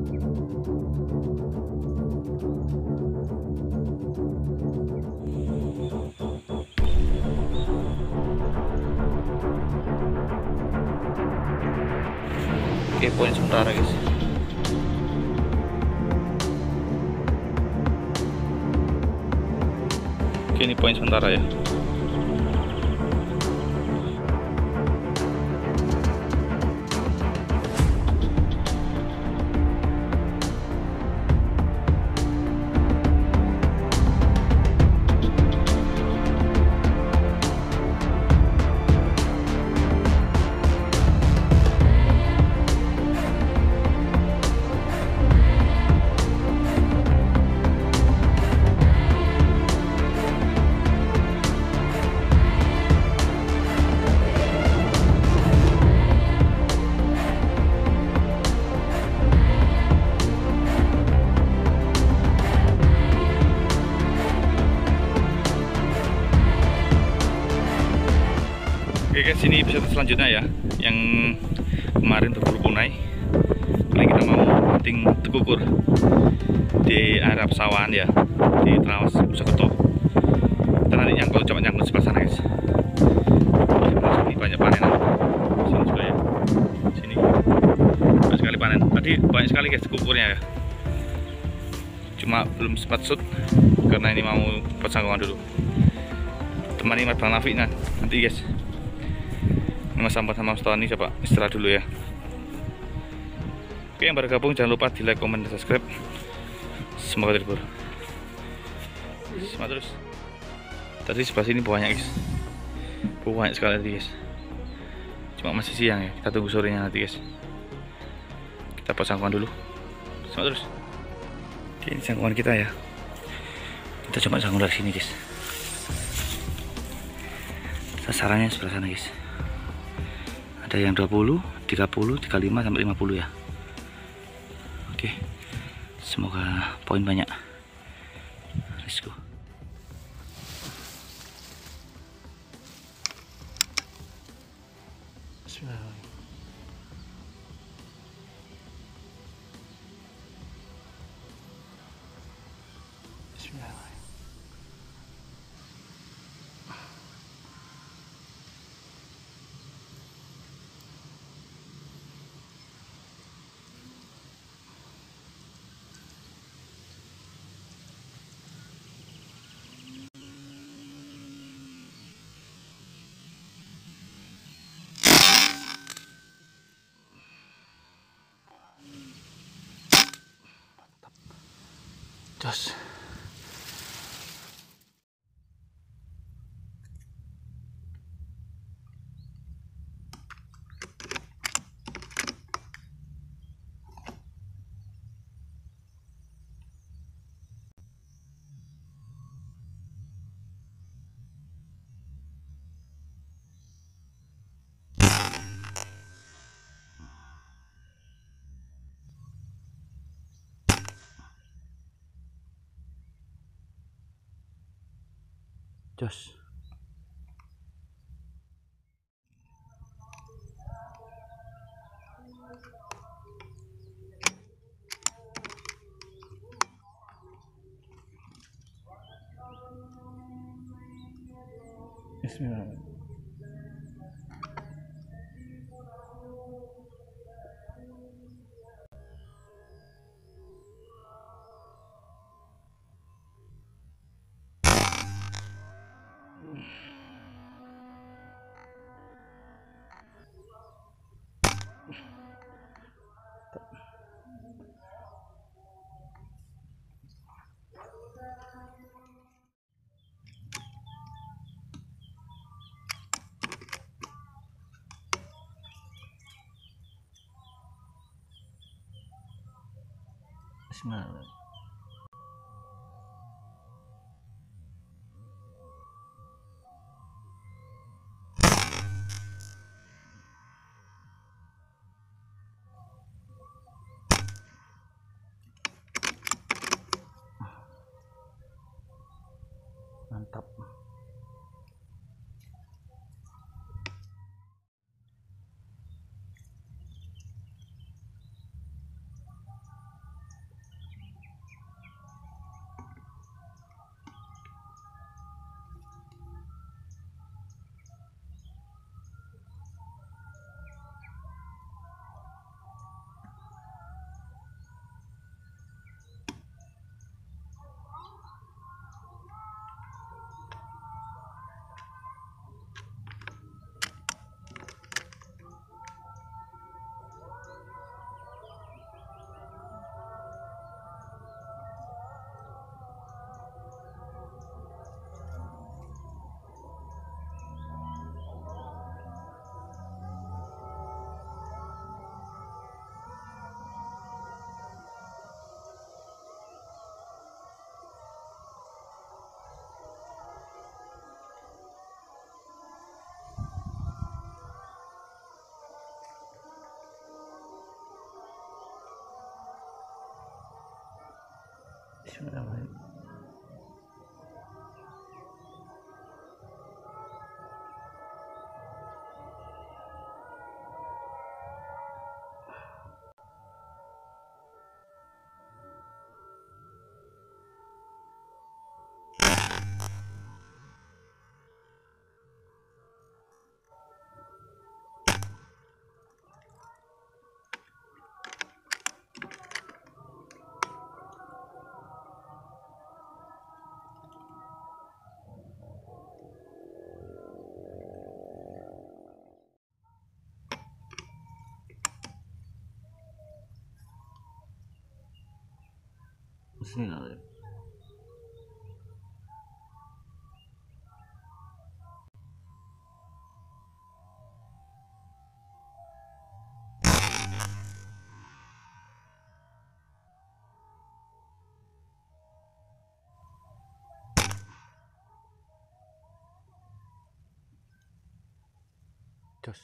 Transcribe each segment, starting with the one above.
Oke, poin sementara guys. Oke, ini poin sementara ya. Oke guys, ini episode selanjutnya ya, yang kemarin berburu punai. Kali kita mau hunting tekukur di area pesawahan ya, di Trawas Mojokerto. Kita nanti coba nyangkut sebelah sana guys. Ini banyak panenan. Sini juga ya, sini banyak sekali panen. Tadi banyak sekali guys tekukurnya ya. Cuma belum sempat shoot karena ini mau persangkungan dulu. Temani Bang Nafi nanti guys. Mas Sampan sama Mas Tony coba istirahat dulu ya. Oke, yang baru gabung jangan lupa di like, komen, dan subscribe. Semoga terhibur. Semangat terus. Tadi sebelah sini banyak guys, banyak sekali tadi guys. Cuma masih siang ya, kita tunggu sorenya nanti guys. Kita pasangkan dulu. Semangat terus. Oke, ini sangkuan kita ya. Kita coba sangkun dari sini guys. Sasarannya sebelah sana guys. Ada yang 20, 30, 35 sampai 50 ya. Oke. Semoga poin banyak. Let's go. Bismillahirrahmanirrahim. Bismillahirrahmanirrahim. Jos. Jos. Bismillahirrahmanirrahim. Bismillahirrahmanirrahim. Mantap. Bismillahirrahmanirrahim. Bismillahirrahmanirrahim. Jos.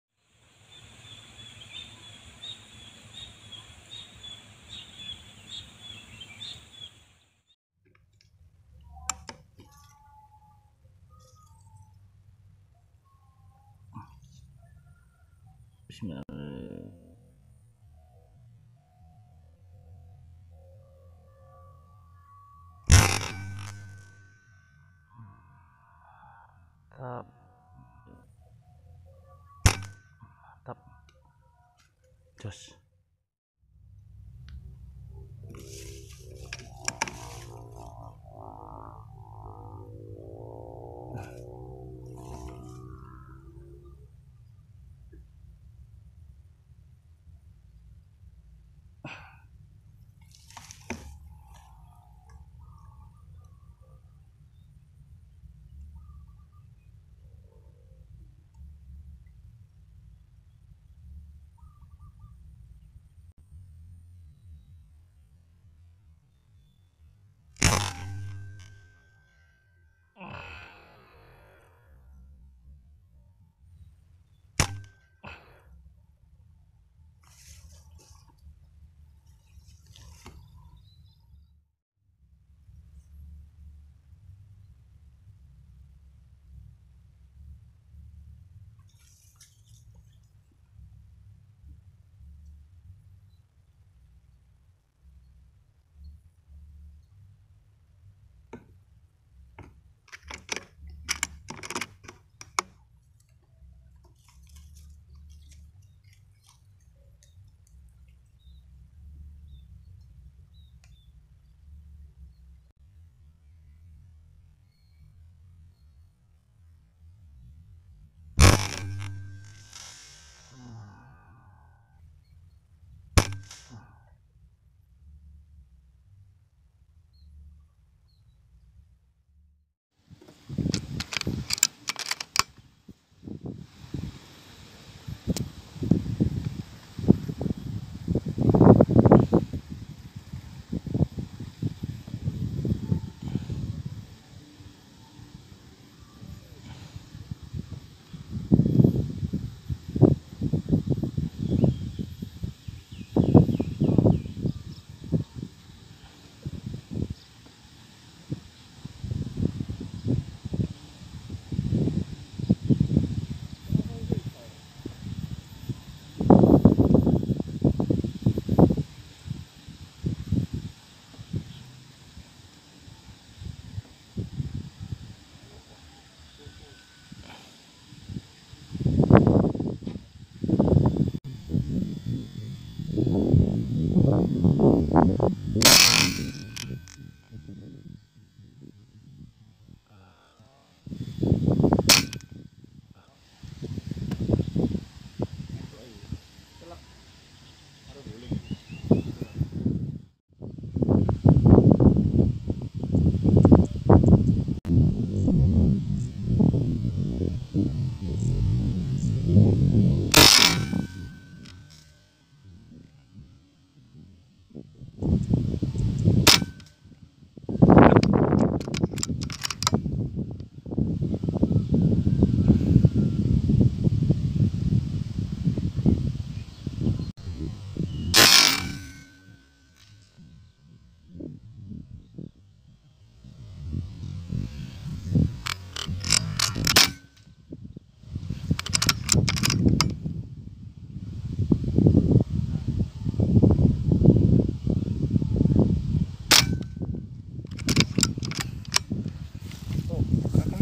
Bismillahirrahmanirrahim. Tap. Jos.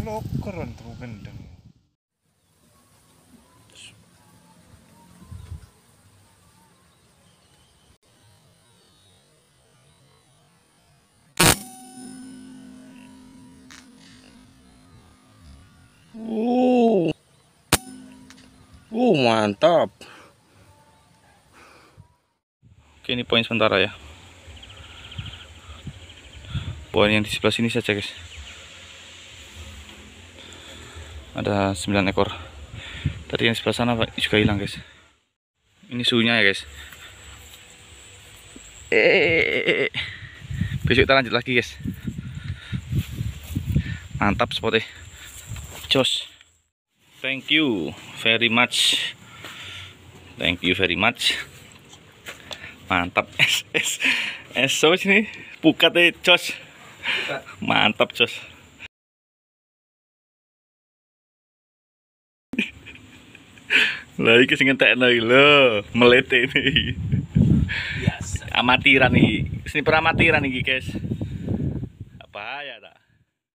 lokeran tuh gendeng. Mantap. Oke, ini poin sementara ya. Poin yang di sebelah sini saja, guys. Ada 9 ekor. Tadi yang sebelah sana juga hilang, guys. Ini suhunya ya, guys. Besok kita lanjut lagi, guys. Mantap spotnya. Jos. Thank you very much. Thank you very much. Mantap. So sini pukatnya jos. Mantap, jos. Lah iki sing entekno iki lho, melete ini. Amatiran iki. Sniper amatiran iki, guys.